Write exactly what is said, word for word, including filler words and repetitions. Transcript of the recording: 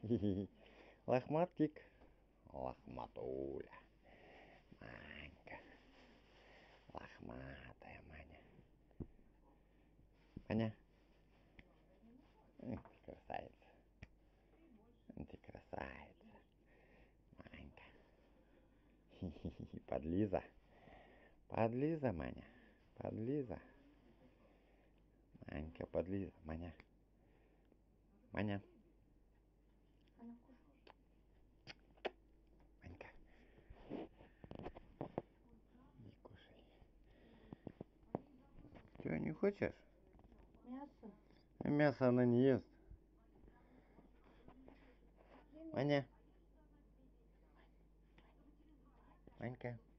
Лохматик. Лохматуля. Манька. Лохматая Маня. Маня. Эх, ты красавица. Ты красавица. Манька. Подлиза. Подлиза, Маня. Подлиза. Манька, подлиза. Маня. Маня. Манька. Не кушай. Чего, не хочешь? Мясо. А мясо она не ест. Маня. Манька.